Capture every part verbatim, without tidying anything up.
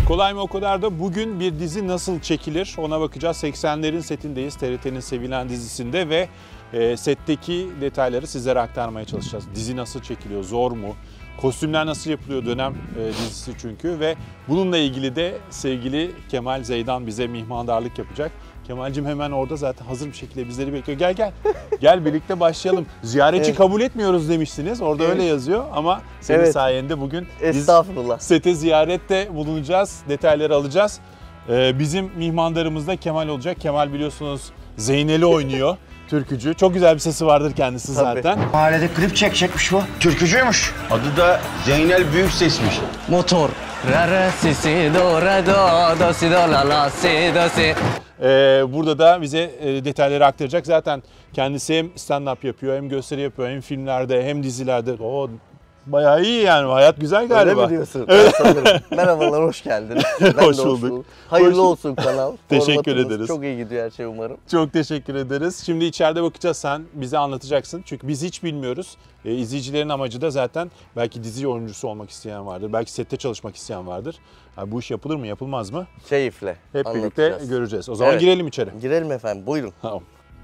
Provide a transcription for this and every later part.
Kolay mı o kadar da bugün bir dizi nasıl çekilir ona bakacağız. seksenlerin setindeyiz, T R T'nin sevilen dizisinde ve e, setteki detayları sizlere aktarmaya çalışacağız. Dizi nasıl çekiliyor, zor mu? Kostümler nasıl yapılıyor, dönem e, dizisi çünkü ve bununla ilgili de sevgili Kemal Zeydan bize mihmandarlık yapacak. Kemal'cim hemen orada zaten hazır bir şekilde bizleri bekliyor. Gel gel, gel birlikte başlayalım. Ziyaretçi evet. kabul etmiyoruz demiştiniz, orada evet. öyle yazıyor ama senin evet. sayende bugün Estağfurullah. sete ziyarette bulunacağız, detayları alacağız. Ee, bizim mihmandarımız da Kemal olacak. Kemal biliyorsunuz Zeynel'i oynuyor. Türkücü. Çok güzel bir sesi vardır kendisi Tabii. zaten. Mahallede klip çekecekmiş bu. Türkücüymüş. Adı da Zeynel Büyükses'miş. Motor. Re re si si do re do do si do la la si do si. Ee, burada da bize e, detayları aktaracak. Zaten kendisi hem stand-up yapıyor, hem gösteri yapıyor, hem filmlerde, hem dizilerde. O bayağı iyi yani. Hayat güzel galiba. Öyle mi diyorsun? Evet. Merhabalar, hoş geldiniz. Ben hoş de bulduk. Hoş Hayırlı hoş olsun kanal. Teşekkür ederiz. Çok iyi gidiyor her şey umarım. Çok teşekkür ederiz. Şimdi içeride bakacağız, sen bize anlatacaksın. Çünkü biz hiç bilmiyoruz. E, izleyicilerin amacı da zaten belki dizi oyuncusu olmak isteyen vardır. Belki sette çalışmak isteyen vardır. Yani bu iş yapılır mı, yapılmaz mı? Keyifle. Hep birlikte göreceğiz. O zaman evet. girelim içeri. Girelim efendim, buyurun. Tamam.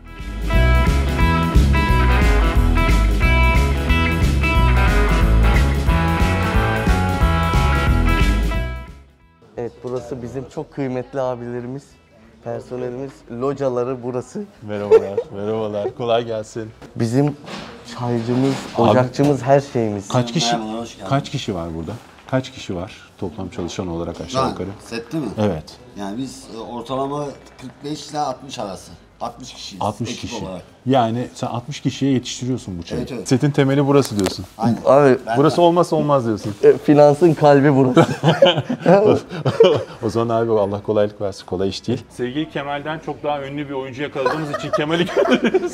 Evet, burası bizim çok kıymetli abilerimiz, personelimiz, locaları burası. Merhabalar, merhabalar. Kolay gelsin. Bizim çaycımız, ocakçımız, her şeyimiz. Kaç kişi kaç kişi var burada? Kaç kişi var toplam çalışan olarak aşağı ben, yukarı? Sette mi? Evet. Yani biz ortalama kırk beş ile altmış arası. altmış kişiyiz. altmış kişi. Olarak. Yani sen altmış kişiye yetiştiriyorsun bu çayı. Evet, evet. Setin temeli burası diyorsun. Aynen. Abi, ben burası de. olmazsa olmaz diyorsun. E, finansın kalbi burası. O zaman abi Allah kolaylık versin. Kolay iş değil. Sevgili Kemal'den çok daha ünlü bir oyuncu yakaladığımız için Kemal'i gönderiyoruz.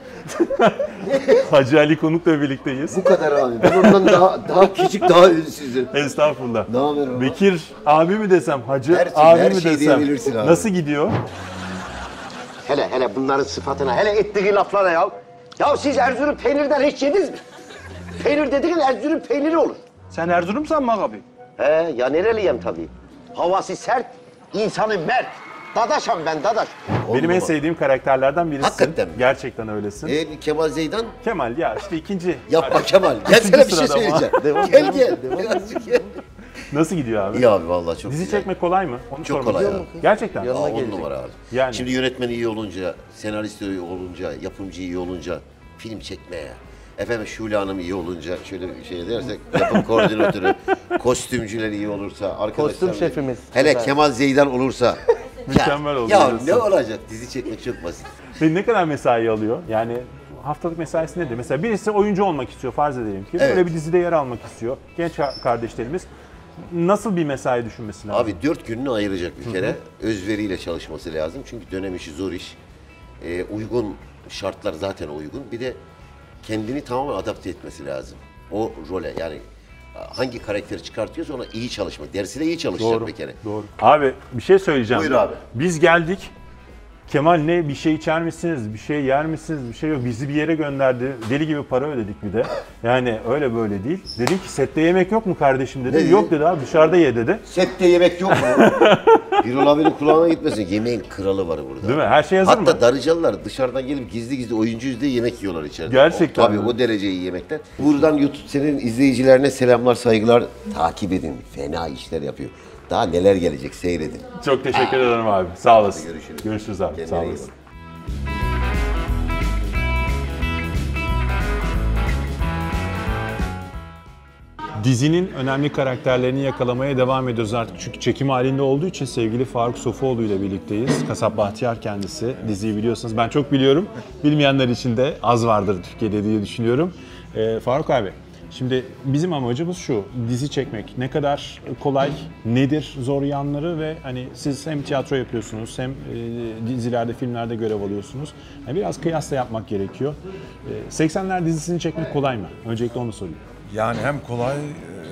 Hacı Ali Konuk'la birlikteyiz. Bu kadar abi. Ben ondan daha daha küçük, daha ünsüzüm. Estağfurullah. Ne haber baba? Bekir abi mi desem, Hacı her abi her mi şey desem. Abi. Nasıl gidiyor? Hele hele bunların sıfatına, hele ettiği laflara ya. Ya siz Erzurum peynirden hiç yediniz mi? Peynir dediğin Erzurum peyniri olur. Sen Erzurumsan mı abi? He, ya nereliyim tabii. Havası sert, insanı mert. Dadaşım ben, dadaş. Benim en sevdiğim karakterlerden birisin. Hakikaten mi? Gerçekten öylesin. Ee, Kemal Zeydan? Kemal ya işte ikinci. Yapma Kemal. Gel sana bir şey söyleyeceğim. Gel gel. Birazcık gel. Nasıl gidiyor abi? İyi abi vallahi çok Dizi güzel. çekmek kolay mı? Onu çok kolay abi. Gerçekten. Aa, on numara abi. Yani. Şimdi yönetmen iyi olunca, senarist iyi olunca, yapımcı iyi olunca film çekmeye. Efendim Şule Hanım iyi olunca, şöyle bir şey dersek, yapım koordinatörü, kostümcüler iyi olursa, arkadaşlar. Kostüm şefimiz. Hele evet. Kemal Zeydan olursa. Mükemmel olur. Ya ne olacak? Dizi çekmek çok basit. Peki ne kadar mesai alıyor? Yani haftalık mesaisi nedir? Mesela birisi oyuncu olmak istiyor, farz edelim ki. Evet. Böyle bir dizide yer almak istiyor. Genç kardeşlerimiz. Nasıl bir mesai düşünmesi lazım? Abi dört gününü ayıracak bir kere. Hı-hı. Özveriyle çalışması lazım. Çünkü dönem işi zor iş. Ee, uygun şartlar zaten uygun. Bir de kendini tamamen adapte etmesi lazım. O role yani hangi karakteri çıkartıyorsa ona iyi çalışmak. Dersine iyi çalışacak doğru, bir kere. Doğru. Abi bir şey söyleyeceğim. Buyur abi. Biz geldik. Kemal ne bir şey içer misiniz, bir şey yer misiniz, bir şey yok. Bizi bir yere gönderdi. Deli gibi para ödedik bir de. Yani öyle böyle değil. Dedim ki sette yemek yok mu kardeşim dedi. Ne yok dedi abi dışarıda ye dedi. Sette yemek yok mu? Bir olabilir kulağına gitmesin. Yemeğin kralı var burada. Değil mi? Her şey hazır Hatta mı? Hatta Darıcalılar dışarıdan gelip gizli gizli oyuncuyuz diye yemek yiyorlar içeride. Gerçekten o, tabii mi? o derece iyi yemekler. Buradan YouTube senin izleyicilerine selamlar, saygılar. Takip edin. Fena işler yapıyor. Daha neler gelecek seyredin. Çok teşekkür ederim abi. Sağ olasın. Görüşürüz. Görüşürüz abi. Kendine sağ olasın. Dizinin önemli karakterlerini yakalamaya devam ediyoruz artık. Çünkü çekim halinde olduğu için sevgili Faruk Sofuoğlu ile birlikteyiz. Kasap Bahtiyar kendisi. Diziyi biliyorsunuz. Ben çok biliyorum. Bilmeyenler için de az vardır Türkiye'de diye düşünüyorum. Ee, Faruk abi, şimdi bizim amacımız şu. Dizi çekmek ne kadar kolay, nedir zor yanları ve hani siz hem tiyatro yapıyorsunuz hem e, dizilerde, filmlerde görev alıyorsunuz. Yani biraz kıyasla yapmak gerekiyor. E, seksenler dizisini çekmek kolay mı? Öncelikle onu sorayım. Yani hem kolay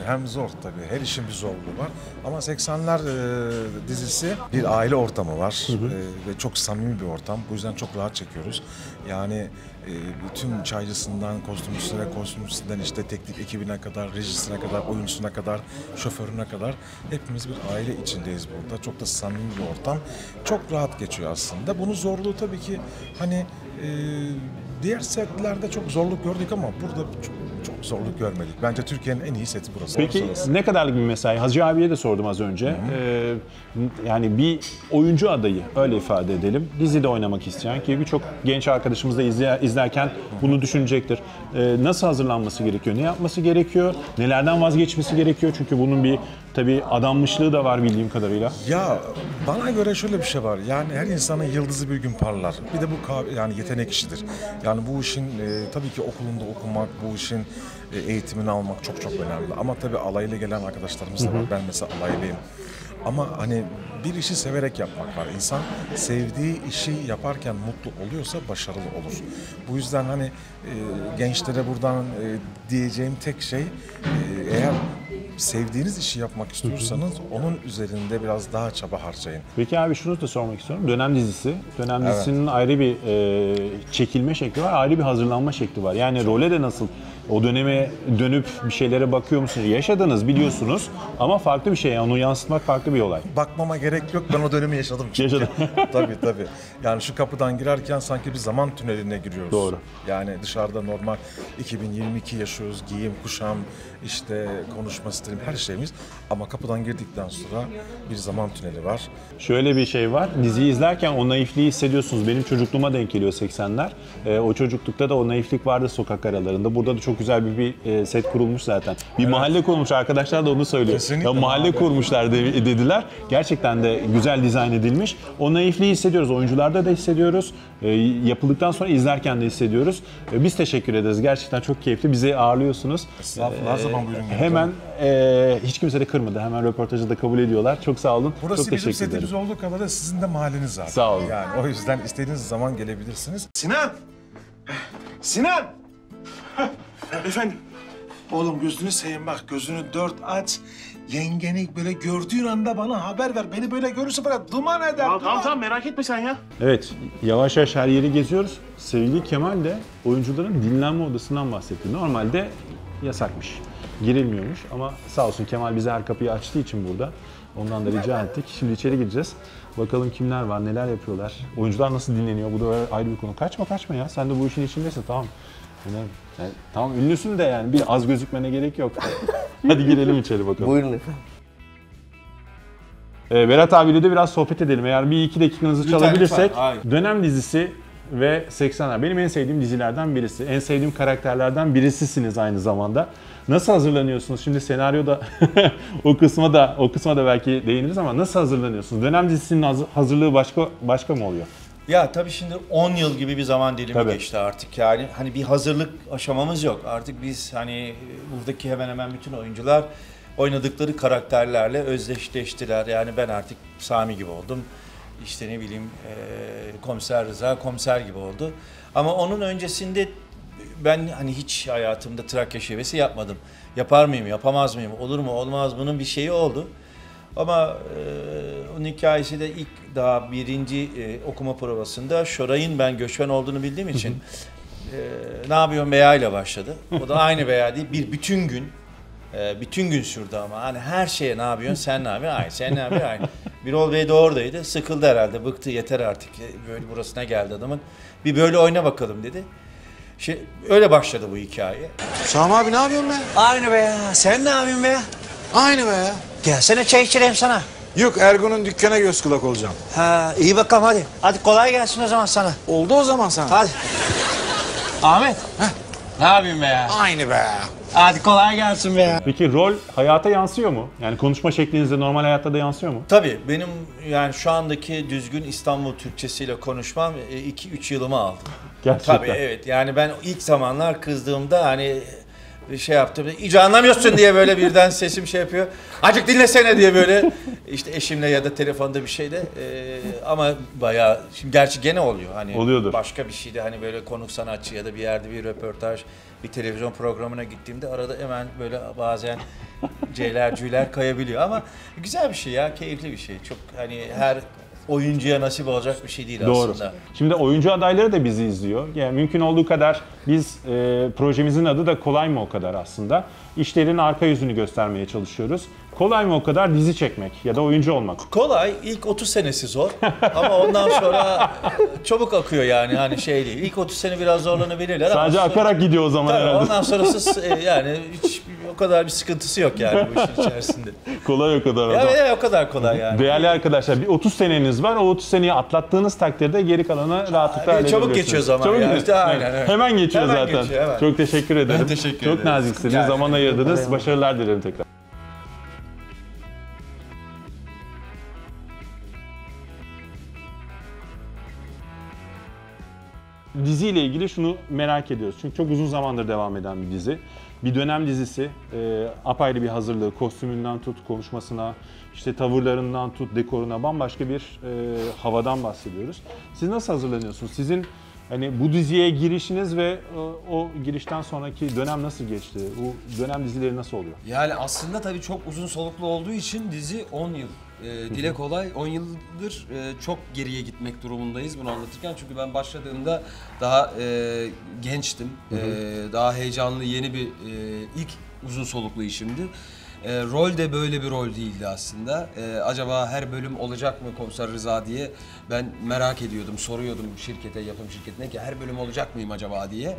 hem zor tabii. Her işin bir zorluğu var. Ama seksenler e, dizisi bir aile ortamı var. Hı hı. E, ve çok samimi bir ortam. Bu yüzden çok rahat çekiyoruz. Yani e, bütün çaycısından, kostümcüsüne, kostümcüsünden işte teknik ekibine kadar, rejisine kadar, oyuncusuna kadar, şoförüne kadar hepimiz bir aile içindeyiz burada. Çok da samimi bir ortam. Çok rahat geçiyor aslında. Bunun zorluğu tabii ki hani e, diğer setlerde çok zorluk gördük ama burada çok, çok zorluk görmedik. Bence Türkiye'nin en iyi seti burası. Peki ne kadarlık bir mesai? Hacı abiye de sordum az önce. Ee, yani bir oyuncu adayı, öyle ifade edelim, dizide oynamak isteyen ki birçok genç arkadaşımız da izle, izlerken bunu düşünecektir. Ee, nasıl hazırlanması gerekiyor? Ne yapması gerekiyor? Nelerden vazgeçmesi gerekiyor? Çünkü bunun bir tabii adanmışlığı da var bildiğim kadarıyla. Ya bana göre şöyle bir şey var. Yani her insanın yıldızı bir gün parlar. Bir de bu yani yetenek işidir. Yani bu işin e, tabii ki okulunda okumak, bu işin e, eğitimini almak çok çok önemli. Ama tabii alaylı gelen arkadaşlarımız da var. Ben mesela alaylıyım. Ama hani bir işi severek yapmak var. İnsan sevdiği işi yaparken mutlu oluyorsa başarılı olur. Bu yüzden hani e, gençlere buradan e, diyeceğim tek şey e, eğer sevdiğiniz işi yapmak istiyorsanız onun üzerinde biraz daha çaba harcayın. Peki abi şunu da sormak istiyorum. Dönem dizisi. Dönem evet. dizisinin ayrı bir e, çekilme şekli var, ayrı bir hazırlanma şekli var. Yani role de nasıl? O döneme dönüp bir şeylere bakıyor musunuz? Yaşadınız, biliyorsunuz ama farklı bir şey. Yani onu yansıtmak farklı bir olay. Bakmama gerek yok. Ben o dönemi yaşadım çünkü. Yaşadım. Tabii tabii. Yani şu kapıdan girerken sanki bir zaman tüneline giriyoruz. Doğru. Yani dışarıda normal iki bin yirmi iki yaşıyoruz. Giyim, kuşam, işte konuşma stilim, her şeyimiz. Ama kapıdan girdikten sonra bir zaman tüneli var. Şöyle bir şey var. Diziyi izlerken o naifliği hissediyorsunuz. Benim çocukluğuma denk geliyor seksenler. E, o çocuklukta da o naiflik vardı sokak aralarında. Burada da çok güzel bir, bir e, set kurulmuş zaten. Bir evet. mahalle kurmuş. Arkadaşlar da onu söylüyor. Kesinlikle ya, mahalle abi. kurmuşlar de, dediler. Gerçekten de güzel dizayn edilmiş. O naifliği hissediyoruz. Oyuncularda da hissediyoruz. E, yapıldıktan sonra izlerken de hissediyoruz. E, biz teşekkür ederiz. Gerçekten çok keyifli. Bizi ağırlıyorsunuz. Estağfurullah. Her zaman buyurun. Hemen e, hiç kimse de kırmadı. Hemen röportajı da kabul ediyorlar. Çok sağ olun. Burası çok bizim setimiz olduğu kadar da sizin de mahalleniz zaten. Sağ olun. Yani o yüzden istediğiniz zaman gelebilirsiniz. Sinan! Sinan! Efendim? Oğlum gözünü seveyim bak, gözünü dört aç. Yengeni böyle gördüğün anda bana haber ver. Beni böyle görürse böyle duman eder. Ya, tamam tamam merak etme sen ya. Evet, yavaş yavaş her yeri geziyoruz. Sevgili Kemal de oyuncuların dinlenme odasından bahsetti. Normalde yasakmış, girilmiyormuş ama sağ olsun Kemal bize her kapıyı açtığı için burada. Ondan da rica ettik. Şimdi içeri gireceğiz. Bakalım kimler var, neler yapıyorlar. Oyuncular nasıl dinleniyor? Bu da ayrı bir konu. Kaçma kaçma ya. Sen de bu işin içindesin, tamam. Yani, yani, tamam ünlüsün de yani bir az gözükmene gerek yok. Hadi girelim içeri bakalım. Buyurun efendim. Ee, Berat abiyle de biraz sohbet edelim. Eğer bir iki dakikanızı Lütfen, çalabilirsek. lütfen. Dönem dizisi ve seksenler. Benim en sevdiğim dizilerden birisi. En sevdiğim karakterlerden birisisiniz aynı zamanda. Nasıl hazırlanıyorsunuz? Şimdi senaryoda o kısma da o kısma da belki değiniriz ama nasıl hazırlanıyorsunuz? Dönem dizisinin hazırlığı başka başka mı oluyor? Ya tabii şimdi on yıl gibi bir zaman dilimi tabii. geçti artık yani. Hani bir hazırlık aşamamız yok. Artık biz hani buradaki hemen hemen bütün oyuncular oynadıkları karakterlerle özdeşleştiler. Yani ben artık Sami gibi oldum. İşte ne bileyim e, Komiser Rıza komiser gibi oldu. Ama onun öncesinde ben hani hiç hayatımda Trakya şivesi yapmadım. Yapar mıyım, yapamaz mıyım, olur mu, olmaz bunun bir şeyi oldu. Ama e, onun hikayesi de ilk daha birinci e, okuma provasında Şoray'ın ben göçmen olduğunu bildiğim için e, ne yapıyorsun beya ile başladı. O da aynı beya değil, bir bütün gün, e, bütün gün sürdü ama hani her şeye ne yapıyorsun, sen ne yapıyorsun, aynı, sen ne yapıyorsun, aynı. Birol Bey de oradaydı, sıkıldı herhalde, bıktı, yeter artık, böyle burasına geldi adamın, bir böyle oyna bakalım dedi. Şey, öyle başladı bu hikaye. Sami abi ne yapıyorsun be? Aynı be ya. Sen ne yapıyorsun be ya? Aynı be ya. Gelsene çay içireyim sana. Yok Ergun'un dükkana göz kulak olacağım. Ha iyi bakalım hadi. Hadi kolay gelsin o zaman sana. Oldu o zaman sana. Hadi. Ahmet. Heh. Ne yapıyorsun be ya? Aynı be. Hadi kolay gelsin be ya. Peki rol hayata yansıyor mu? Yani konuşma şeklinizde normal hayatta da yansıyor mu? Tabii benim yani şu andaki düzgün İstanbul Türkçesiyle konuşmam iki üç yılımı aldı. Gerçekten. Tabii evet yani ben ilk zamanlar kızdığımda hani bir şey yaptım. İyice anlamıyorsun diye böyle birden sesim şey yapıyor. Azıcık dinlesene diye böyle işte eşimle ya da telefonda bir şeyde ee, ama bayağı şimdi gerçi gene oluyor hani oluyordur. Başka bir şeyde hani böyle konuk sanatçı ya da bir yerde bir röportaj, bir televizyon programına gittiğimde arada hemen böyle bazen C'ler, C'ler kayabiliyor ama güzel bir şey ya, keyifli bir şey. Çok hani her oyuncuya nasip olacak bir şey değil Doğru. aslında. Şimdi oyuncu adayları da bizi izliyor. Yani mümkün olduğu kadar biz e, projemizin adı da Kolay mı o kadar aslında. İşlerin arka yüzünü göstermeye çalışıyoruz. Kolay mı o kadar dizi çekmek ya da oyuncu olmak? Kolay, ilk otuz senesi zor ama ondan sonra çabuk akıyor yani, hani şey değil. İlk otuz sene biraz zorlanabilirler ama Sadece sonra, akarak gidiyor o zaman tabii, herhalde. ondan sonrası e, yani hiç o kadar bir sıkıntısı yok yani bu işin içerisinde. Kolay o kadar o Ya, zaman. ya o kadar kolay yani. Değerli arkadaşlar, bir otuz seneniz var. O otuz seneyi atlattığınız takdirde geri kalanı rahatlıkla Ee, halledebilirsiniz. çabuk geçiyor zaman Çabuk ya. geçiyor. İşte aynen, Evet. evet. Hemen geçiyor Hemen zaten. geçiyor, hemen. Çok teşekkür ederim. Ben teşekkür Çok ederim. naziksiniz. Yani. Zaman ayırdınız. Başarılar dilerim tekrar. Diziyle ilgili şunu merak ediyoruz. Çünkü çok uzun zamandır devam eden bir dizi. Bir dönem dizisi, e, apayrı bir hazırlığı, kostümünden tut, konuşmasına, işte tavırlarından tut, dekoruna bambaşka bir e, havadan bahsediyoruz. Siz nasıl hazırlanıyorsunuz? Sizin hani bu diziye girişiniz ve e, o girişten sonraki dönem nasıl geçti? O dönem dizileri nasıl oluyor? Yani aslında tabii çok uzun soluklu olduğu için dizi on yıl. Ee, dile kolay on yıldır e, çok geriye gitmek durumundayız bunu anlatırken. Çünkü ben başladığımda daha e, gençtim. E, daha heyecanlı yeni bir e, ilk uzun soluklu işimdi. E, rol de böyle bir rol değildi aslında. E, acaba her bölüm olacak mı Komiser Rıza diye ben merak ediyordum, soruyordum şirkete, yapım şirketine ki her bölüm olacak mıyım acaba diye.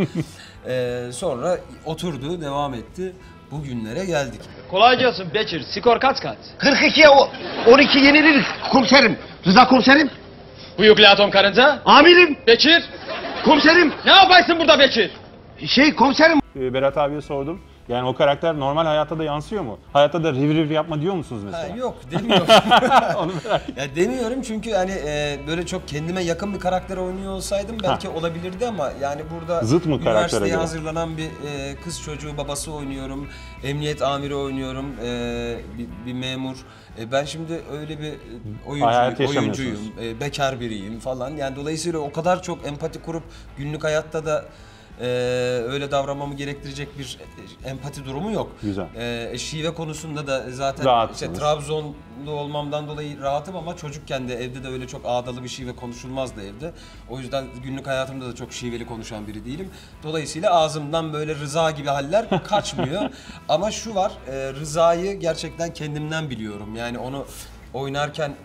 e, sonra oturdu, devam etti. Bugünlere geldik. Kolay gelsin Bekir. Skor kaç kaç? kırk ikiye o- on iki yenilir komiserim. Rıza komiserim. Buyuk Latom Karınca. Amirim. Bekir. Komiserim. Ne yapaysın burada Bekir? Şey komiserim. E, Berat abiye sordum. Yani o karakter normal hayatta da yansıyor mu? Hayatta da riv riv yapma diyor musunuz mesela? Ha, yok demiyorum. Onu merak Ya demiyorum çünkü hani e, böyle çok kendime yakın bir karakter oynuyor olsaydım belki olabilirdi ama yani burada Zıt mı karaktere üniversiteye göre? hazırlanan bir e, kız çocuğu babası oynuyorum, emniyet amiri oynuyorum, e, bir, bir memur. E, ben şimdi öyle bir Hayat oyuncu, yaşamıyorsunuz. oyuncuyum, e, bekar biriyim falan. Yani dolayısıyla o kadar çok empati kurup günlük hayatta da Ee, öyle davranmamı gerektirecek bir empati durumu yok. Güzel. Ee, şive konusunda da zaten Rahatsınız. işte Trabzonlu olmamdan dolayı rahatım ama çocukken de evde de öyle çok ağdalı bir şive konuşulmazdı evde. O yüzden günlük hayatımda da çok şiveli konuşan biri değilim. Dolayısıyla ağzımdan böyle Rıza gibi haller kaçmıyor. Ama şu var, e, Rıza'yı gerçekten kendimden biliyorum. Yani onu oynarken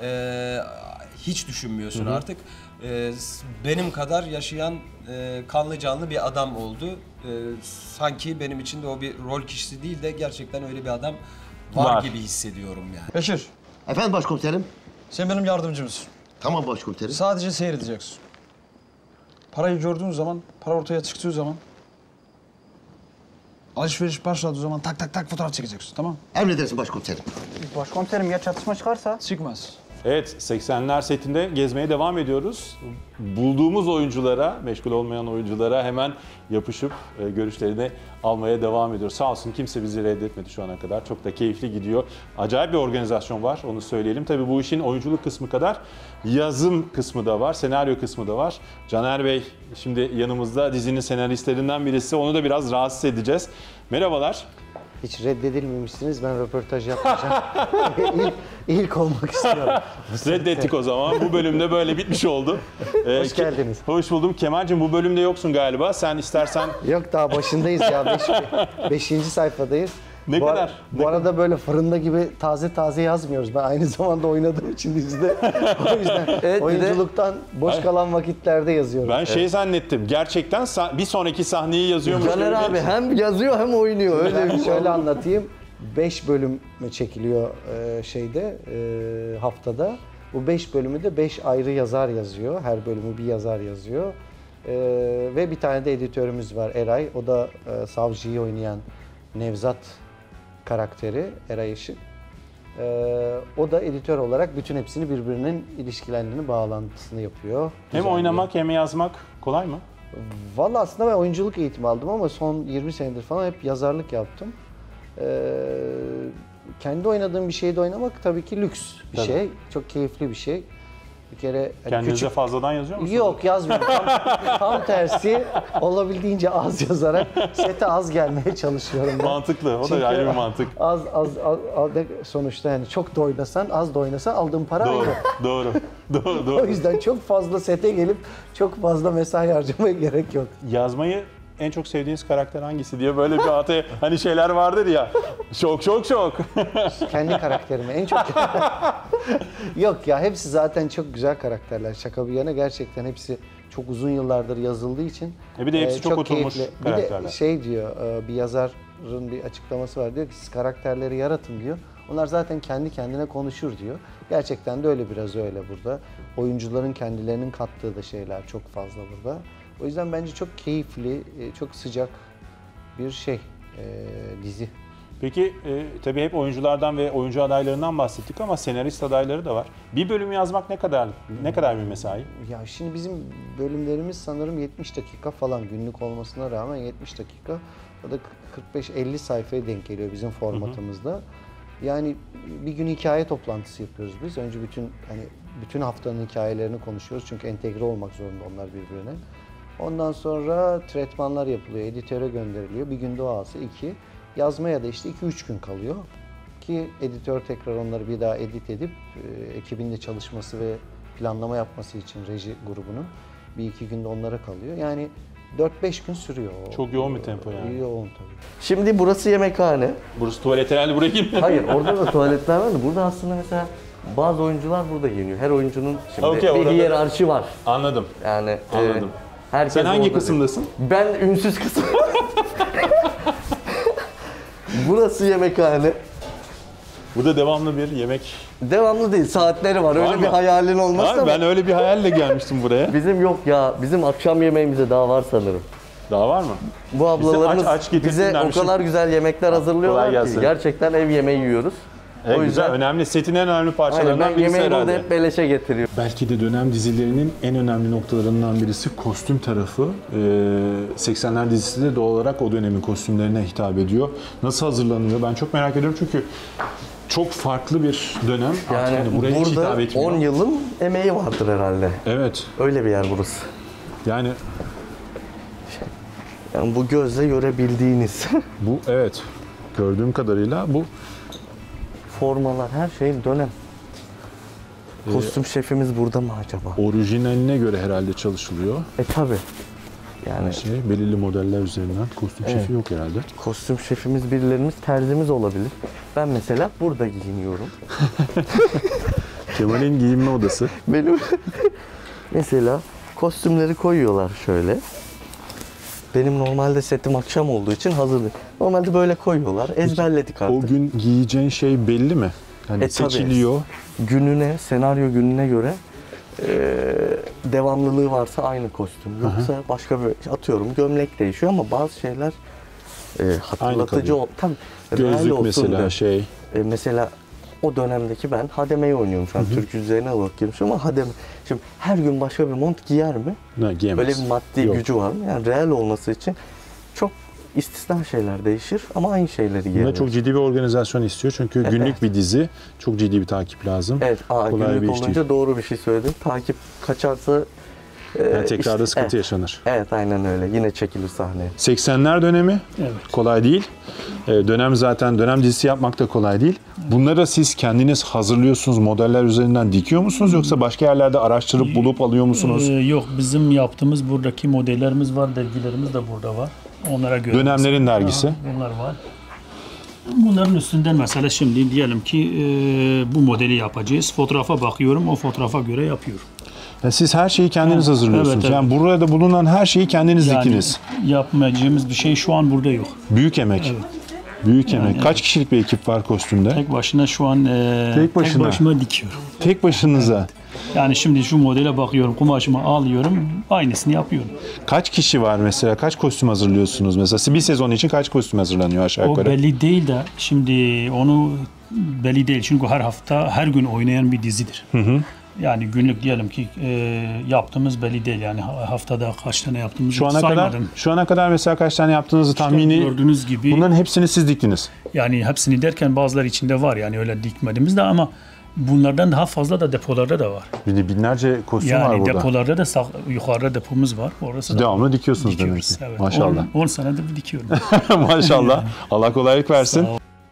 e, hiç düşünmüyorsun artık. Ee, benim kadar yaşayan e, kanlı canlı bir adam oldu. Ee, sanki benim için de o bir rol kişisi değil de gerçekten öyle bir adam var, Var. gibi hissediyorum yani. Bekir. Efendim başkomiserim. Sen benim yardımcımsın. Tamam başkomiserim. Sadece seyredeceksin. Parayı gördüğün zaman, para ortaya çıktığı zaman alışveriş başladığı zaman tak tak tak fotoğraf çekeceksin, tamam? Emredersin başkomiserim. Başkomiserim ya çatışma çıkarsa? Çıkmaz. Evet, seksenler setinde gezmeye devam ediyoruz. Bulduğumuz oyunculara, meşgul olmayan oyunculara hemen yapışıp e, görüşlerini almaya devam ediyoruz. Sağ olsun kimse bizi reddetmedi şu ana kadar. Çok da keyifli gidiyor. Acayip bir organizasyon var, onu söyleyelim. Tabii bu işin oyunculuk kısmı kadar yazım kısmı da var, senaryo kısmı da var. Caner Bey şimdi yanımızda, dizinin senaristlerinden birisi. Onu da biraz rahatsız edeceğiz. Merhabalar. Hiç reddedilmemişsiniz. Ben röportaj yapmayacağım. ilk, ilk olmak istiyorum. Reddettik o zaman. Bu bölümde böyle bitmiş oldu. Ee, Hoş geldiniz. Hoş buldum. Kemal'cim bu bölümde yoksun galiba. Sen istersen... Yok daha başındayız ya. Beş, beşinci sayfadayız. Ne bu kadar? Ara, bu ne arada kadar? böyle fırında gibi taze taze yazmıyoruz. Ben aynı zamanda oynadığım için dizide. O yüzden Evet, oyunculuktan boş kalan vakitlerde yazıyorum. Ben şey zannettim. Gerçekten sa- bir sonraki sahneyi yazıyormuş. Caner gibi. abi hem yazıyor hem oynuyor. Öyle Ben bir şey. şöyle anlatayım. Beş bölüm çekiliyor e, şeyde e, haftada. Bu beş bölümü de beş ayrı yazar yazıyor. Her bölümü bir yazar yazıyor. E, ve bir tane de editörümüz var Eray. O da e, savcıyı oynayan Nevzat karakteri Eray Işık. E, o da editör olarak bütün hepsini birbirinin ilişkilerini, bağlantısını yapıyor. Hem düzenliyor. oynamak hem yazmak kolay mı? Valla aslında ben oyunculuk eğitimi aldım ama son yirmi senedir falan hep yazarlık yaptım. Ee, kendi oynadığım bir şeyde oynamak tabii ki lüks bir Tabii. şey. Çok keyifli bir şey. Bir kere hani Kendinize fazladan yazıyor musunuz? Yok, yazmıyorum. Tam, tam tersi, olabildiğince az yazarak sete az gelmeye çalışıyorum ben. Mantıklı, o da Çünkü ayrı bir mantık. Az az, az, az sonuçta yani çok da oynasan, az da oynasan aldığın para Doğru, aynı. doğru, doğru, doğru. O yüzden çok fazla sete gelip çok fazla mesai harcamaya gerek yok. Yazmayı en çok sevdiğiniz karakter hangisi diye böyle bir ataya hani şeyler vardır ya. Şok şok şok. Kendi karakterimi en çok... Yok ya, hepsi zaten çok güzel karakterler. Şaka bir yana, gerçekten hepsi çok uzun yıllardır yazıldığı için. E bir de hepsi e, çok oturmuş keyifli. karakterler. Bir de şey diyor, e, bir yazarın bir açıklaması var, diyor ki siz karakterleri yaratın diyor. Onlar zaten kendi kendine konuşur diyor. Gerçekten de öyle, biraz öyle burada. Oyuncuların kendilerinin kattığı da şeyler çok fazla burada. O yüzden bence çok keyifli, çok sıcak bir şey, e, dizi. Peki e, tabii hep oyunculardan ve oyuncu adaylarından bahsettik ama senarist adayları da var. Bir bölüm yazmak ne kadar ne kadar bir mesai? Ya şimdi bizim bölümlerimiz sanırım yetmiş dakika falan, günlük olmasına rağmen yetmiş dakika. O da kırk beş elli sayfaya denk geliyor bizim formatımızda. Hı hı. Yani bir gün hikaye toplantısı yapıyoruz biz. Önce bütün hani bütün haftanın hikayelerini konuşuyoruz çünkü entegre olmak zorunda onlar birbirine. Ondan sonra tretmanlar yapılıyor, editöre gönderiliyor. Bir gün doğası, iki. Yazmaya da işte iki üç gün kalıyor. Ki editör tekrar onları bir daha edit edip e, ekibinle çalışması ve planlama yapması için reji grubunun bir iki günde onlara kalıyor. Yani dört beş gün sürüyor. Çok yoğun bir tempo yani. Yoğun tabii. Şimdi burası yemekhane. Burası tuvalet herhalde, buraya girmiyor. Hayır, orada da tuvaletler var da burada aslında mesela bazı oyuncular burada giyiniyor. Her oyuncunun şimdi Okay, bir orada... hiyerarşi var. Anladım. Yani Anladım. E, herkes Sen hangi orada kısımdasın? Değil. Ben ünsüz kısım. Burası yemekhane. Burada devamlı bir yemek... Devamlı değil, saatleri var. Öyle var bir hayalin olmaz da. Ben öyle bir hayalle gelmiştim buraya. Bizim yok ya, bizim akşam yemeğimize daha var sanırım. Daha var mı? Bu ablalarımız aç, aç bize o kadar güzel yemekler hazırlıyorlar ki gerçekten ev yemeği yiyoruz. Evet, o yüzden güzel, önemli. Setin en önemli parçalarından aynen, birisi yemeği herhalde. burada hep beleşe getiriyor. Belki de dönem dizilerinin en önemli noktalarından birisi kostüm tarafı. Ee, seksenler dizisi de doğal olarak o dönemin kostümlerine hitap ediyor. Nasıl hazırlanıyor? Ben çok merak ediyorum çünkü çok farklı bir dönem. Yani, yani buraya hiç hitap etmiyor. on yılın emeği vardır herhalde. Evet. Öyle bir yer burası. Yani yani bu gözle görebildiğiniz. bu evet. Gördüğüm kadarıyla bu formalar, her şey dönem. Kostüm ee, şefimiz burada mı acaba? Orijinaline göre herhalde çalışılıyor. E tabi. Yani şey, belirli modeller üzerinden kostüm evet. şefi yok herhalde. Kostüm şefimiz birilerimiz, terzimiz olabilir. Ben mesela burada giyiniyorum. Kemal'in giyinme odası. Benim mesela kostümleri koyuyorlar şöyle. Benim normalde setim akşam olduğu için hazır. Normalde böyle koyuyorlar. Ezberledik artık. O gün giyeceğin şey belli mi? Yani e, seçiliyor. Tabii. Gününe, senaryo gününe göre e, devamlılığı varsa aynı kostüm. Yoksa Aha. başka bir, atıyorum gömlek değişiyor ama bazı şeyler e, hatırlatıcı ol. Tabii. Gözlük mesela de. şey. E, mesela o dönemdeki ben hademeyi oynuyorum şu an. Türk yüzlerine alıp girmişim ama hademe. Şimdi her gün başka bir mont giyer mi? Ne, giyemez. Böyle bir maddi Yok. gücü var mı? Yani real olması için çok istisna şeyler değişir ama aynı şeyleri giyer. Bunda çok ciddi bir organizasyon istiyor çünkü evet. günlük bir dizi. Çok ciddi bir takip lazım. Evet, aa, Kolay günlük bir iş olunca değil. Doğru bir şey söyledin. Takip kaçarsa yani tekrarda işte, sıkıntı evet. yaşanır. Evet, aynen öyle. Yine çekilir sahneye. seksenler dönemi evet. kolay değil. Dönem zaten dönem dizisi yapmak da kolay değil. Bunları siz kendiniz hazırlıyorsunuz, modeller üzerinden dikiyor musunuz yoksa başka yerlerde araştırıp bulup alıyor musunuz? Ee, yok, bizim yaptığımız buradaki modellerimiz var, dergilerimiz de burada var. Onlara göre. Dönemlerin mesela, dergisi. Bunlar var. Bunların üstünden mesela şimdi diyelim ki e, bu modeli yapacağız. Fotoğrafa bakıyorum, o fotoğrafa göre yapıyorum. Yani siz her şeyi kendiniz ha, hazırlıyorsunuz. Evet, evet. Yani burada bulunan her şeyi kendiniz yani dikiniz. Yapmayacağımız bir şey şu an burada yok. Büyük emek. Evet. Büyük emek. Yani, Kaç evet. kişilik bir ekip var kostümde? Tek başına şu an e, tek, başına. tek başıma dikiyorum. Tek başınıza. Evet. Yani şimdi şu modele bakıyorum, kumaşımı alıyorum, aynısını yapıyorum. Kaç kişi var mesela? Kaç kostüm hazırlıyorsunuz? Mesela bir sezon için kaç kostüm hazırlanıyor aşağı yukarı? O belli değil de şimdi onu belli değil çünkü her hafta, her gün oynayan bir dizidir. Hı hı. Yani günlük diyelim ki e, yaptığımız belli değil yani haftada kaç tane yaptığımızı şu ana saymadım. kadar şu ana kadar mesela kaç tane yaptığınızı işte tahmini gördüğünüz gibi. Bunların hepsini siz diktiniz. Yani hepsini derken bazıları içinde var yani öyle dikmediğimiz de ama Bunlardan daha fazla da depolarda da var. Bir de binlerce kostüm yani var burada. Depolarda da sağ, yukarıda depomuz var. Orası devamlı dikiyorsunuz demek ki. Evet. Maşallah. on senedir dikiyorum. Maşallah. Allah kolaylık versin.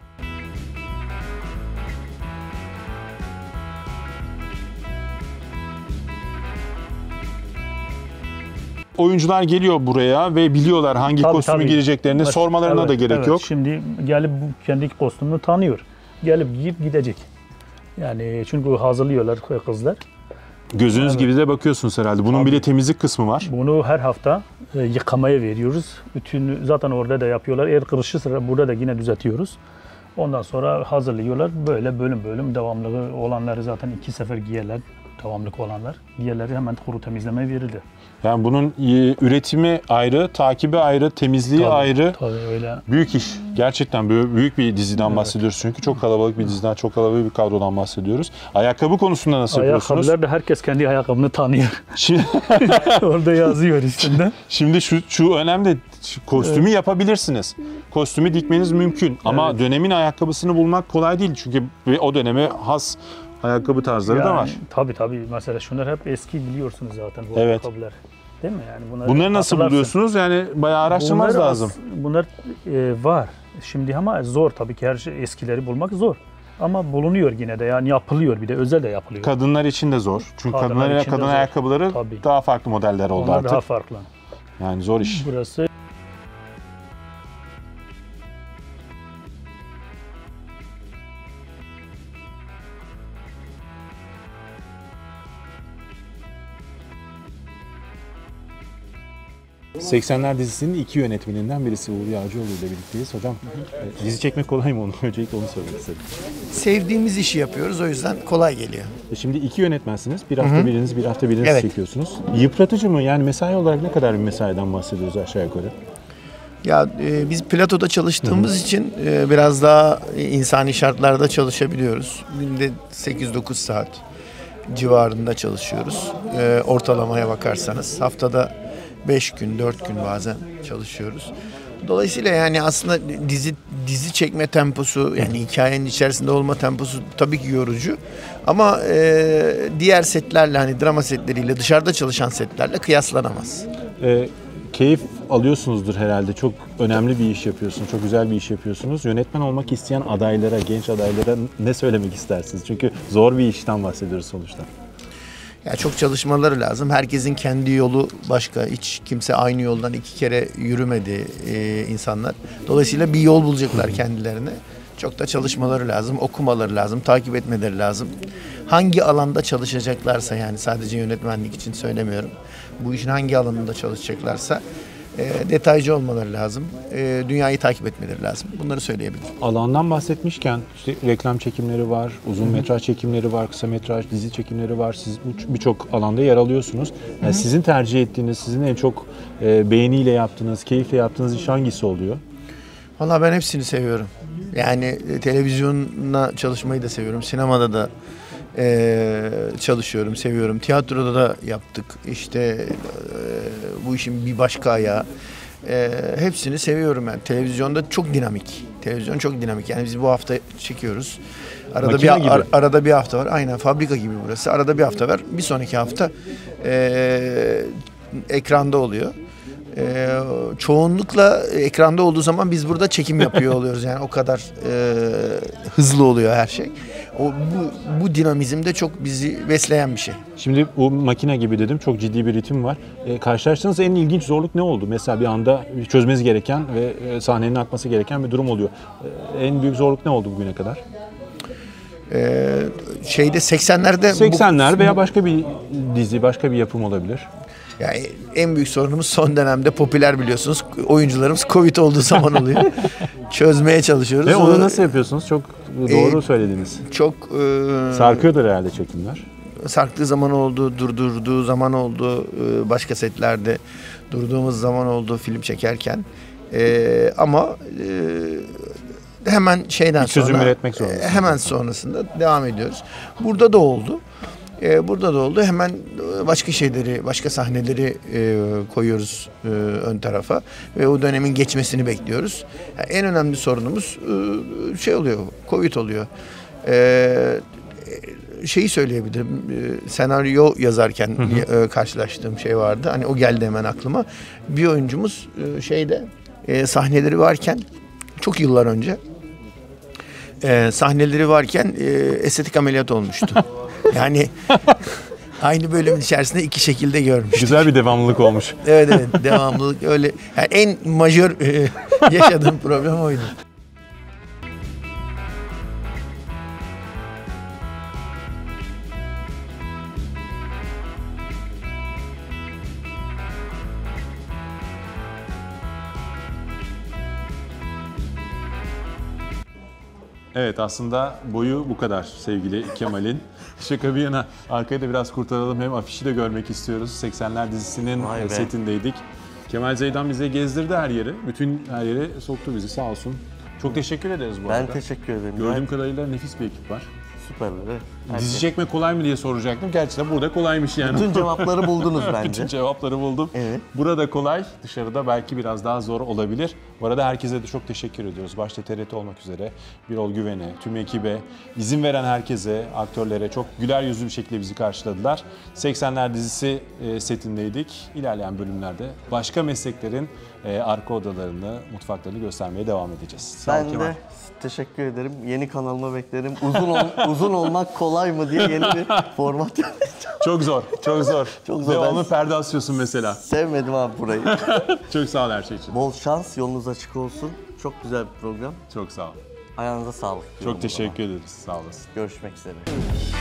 Oyuncular geliyor buraya ve biliyorlar hangi Tabii, kostümü tabii. gireceklerini. Baş- Sormalarına evet, da gerek evet. yok. Şimdi gelip bu kendi kostümünü tanıyor. Gelip giyip gidecek. Yani çünkü hazırlıyorlar kızlar. Gözünüz Evet. gibi de bakıyorsunuz herhalde. Bunun Tabii. bile temizlik kısmı var. Bunu her hafta e, yıkamaya veriyoruz. Bütün zaten orada da yapıyorlar. Eğer kırışırsa burada da yine düzeltiyoruz. Ondan sonra hazırlıyorlar. Böyle bölüm bölüm devamlı olanları zaten iki sefer giyerler. Devamlık olanlar. Diğerleri hemen kuru temizlemeye verildi. Yani bunun e, üretimi ayrı, takibi ayrı, temizliği Tabii, ayrı. tabii öyle. Büyük iş. Gerçekten büyük, büyük bir diziden Evet. bahsediyoruz çünkü. Çok kalabalık bir diziden, çok kalabalık bir kadrodan bahsediyoruz. Ayakkabı konusunda nasıl yapıyorsunuz? Ayakkabılar da herkes kendi ayakkabını tanıyor. Şimdi, Orada yazıyor üstünde. Şimdi şu, şu önemli, şu kostümü Evet. yapabilirsiniz. Kostümü dikmeniz mümkün ama Evet. dönemin ayakkabısını bulmak kolay değil. Çünkü o döneme has ayakkabı tarzları da Yani, var. Tabii tabii. Mesela şunlar hep eski biliyorsunuz zaten bu Evet. ayakkabılar. Değil mi? Yani bunları Bunları nasıl hatırlarsın. buluyorsunuz? Yani bayağı araştırmanız Bunlar lazım. as- Bunlar e, var. Şimdi ama zor tabii ki her şey eskileri bulmak zor. Ama bulunuyor yine de yani yapılıyor bir de özel de yapılıyor. Kadınlar için de zor. Çünkü Kadınlar kadınlar için de kadın zor. ayakkabıları Tabii. daha farklı modeller oldu Onlar artık. daha farklı. Yani zor iş. Burası seksenler dizisinin iki yönetmeninden birisi Uğur Yağcıoğlu ile birlikteyiz. Hocam e, dizi çekmek kolay mı onu? Öncelikle onu söylemek istedim. Sevdiğimiz işi yapıyoruz, o yüzden kolay geliyor. E Şimdi iki yönetmensiniz. Bir hafta Hı hı. biriniz, bir hafta biriniz Evet. çekiyorsunuz. Yıpratıcı mı? Yani mesai olarak ne kadar bir mesaiden bahsediyoruz aşağı yukarı? Ya e, biz platoda çalıştığımız için e, biraz daha insani şartlarda çalışabiliyoruz. Günde sekiz dokuz saat civarında çalışıyoruz. E, ortalamaya bakarsanız haftada beş gün, dört gün bazen çalışıyoruz. Dolayısıyla yani aslında dizi dizi çekme temposu, yani hikayenin içerisinde olma temposu tabii ki yorucu. Ama e, diğer setlerle, hani drama setleriyle, dışarıda çalışan setlerle kıyaslanamaz. E, keyif alıyorsunuzdur herhalde. Çok önemli bir iş yapıyorsunuz. Çok güzel bir iş yapıyorsunuz. Yönetmen olmak isteyen adaylara, genç adaylara ne söylemek istersiniz? Çünkü zor bir işten bahsediyoruz sonuçta. Ya çok çalışmaları lazım. Herkesin kendi yolu başka. Hiç kimse aynı yoldan iki kere yürümedi e, insanlar. Dolayısıyla bir yol bulacaklar kendilerine. Çok da çalışmaları lazım, okumaları lazım, takip etmeleri lazım. Hangi alanda çalışacaklarsa, yani sadece yönetmenlik için söylemiyorum. Bu işin hangi alanında çalışacaklarsa e, detaycı olmaları lazım. E, dünyayı takip etmeleri lazım. Bunları söyleyebilirim. Alandan bahsetmişken işte reklam çekimleri var, uzun metraj çekimleri var, kısa metraj dizi çekimleri var. Siz birçok alanda yer alıyorsunuz. Yani Hı hı. sizin tercih ettiğiniz, sizin en çok e, beğeniyle yaptığınız, keyifle yaptığınız iş hangisi oluyor? Vallahi ben hepsini seviyorum. Yani e, televizyonla çalışmayı da seviyorum. Sinemada da e, çalışıyorum, seviyorum. Tiyatroda da yaptık. İşte e, bu işin bir başka ayağı. E, hepsini seviyorum ben. Televizyonda çok dinamik. Televizyon çok dinamik. Yani biz bu hafta çekiyoruz. Arada Makine bir gibi. ar- arada bir hafta var. Aynen, fabrika gibi burası. Arada bir hafta var. Bir sonraki hafta e, ekranda oluyor. Ee, çoğunlukla ekranda olduğu zaman biz burada çekim yapıyor oluyoruz. Yani o kadar e, hızlı oluyor her şey. O bu bu dinamizm de çok bizi besleyen bir şey. Şimdi bu makine gibi dedim, çok ciddi bir ritim var. E, karşılaştığınız en ilginç zorluk ne oldu? Mesela bir anda çözmeniz gereken ve e, sahnenin akması gereken bir durum oluyor. E, en büyük zorluk ne oldu bugüne kadar? Ee, şeyde seksenlerde seksenler veya başka bir dizi, başka bir yapım olabilir. Yani en büyük sorunumuz son dönemde popüler, biliyorsunuz, oyuncularımız Covid olduğu zaman oluyor. Çözmeye çalışıyoruz. Ve onu nasıl yapıyorsunuz? Çok doğru Ee, söylediniz. Çok e, sarkıyordur herhalde çekimler. Sarktığı zaman oldu, durdurduğu zaman oldu, e, başka setlerde durduğumuz zaman oldu film çekerken. E, ama e, hemen şeyden Bir çözüm sonra üretmek zorundasınız. hemen sonrasında devam ediyoruz. Burada da oldu. E, burada da oldu. Hemen başka şeyleri, başka sahneleri e, koyuyoruz e, ön tarafa ve o dönemin geçmesini bekliyoruz. Yani en önemli sorunumuz e, şey oluyor, Covid oluyor. E, şeyi söyleyebilirim. Ee, senaryo yazarken e, karşılaştığım şey vardı. Hani o geldi hemen aklıma. Bir oyuncumuz e, şeyde e, sahneleri varken çok yıllar önce e, sahneleri varken e, estetik ameliyat olmuştu. Yani aynı bölümün içerisinde iki şekilde görmüştük. Güzel bir devamlılık olmuş. Evet evet, devamlılık öyle. Yani en majör e, yaşadığım problem oydu. Evet, aslında boyu bu kadar sevgili Kemal'in. Şaka bir yana, arkayı da biraz kurtaralım. Hem afişi de görmek istiyoruz. seksenler dizisinin Vay be. setindeydik. Kemal Zeydan bize gezdirdi her yeri. Bütün her yere soktu bizi, sağ olsun. Çok teşekkür ederiz bu Ben arada. teşekkür ederim. Gördüğüm Ben- kadarıyla nefis bir ekip var. Süperler. Evet. Dizi Herkes- çekmek kolay mı diye soracaktım. Gerçekten burada kolaymış yani. Bütün cevapları buldunuz bence. Bütün cevapları buldum. Evet. Burada kolay, dışarıda belki biraz daha zor olabilir. Bu arada herkese de çok teşekkür ediyoruz. Başta T R T olmak üzere Birol Güven'e, tüm ekibe, izin veren herkese, aktörlere çok güler yüzlü bir şekilde bizi karşıladılar. seksenler dizisi e, setindeydik. İlerleyen bölümlerde başka mesleklerin e, arka odalarını, mutfaklarını göstermeye devam edeceğiz. Sağ ol Ben Kemal. de teşekkür ederim. Yeni kanalıma beklerim. Uzun ol- uzun olmak kolay mı diye yeni bir format yapacağım. Çok zor, çok zor. Çok zor. Devamlı Ben perde asıyorsun mesela. sevmedim abi burayı. Çok sağ ol her şey için. Bol şans, yolunuz açık olsun. Çok güzel bir program. Çok sağ ol. Ayağınıza sağlık. diyorum Çok o zaman. teşekkür ederiz. Sağ olasın. Görüşmek üzere.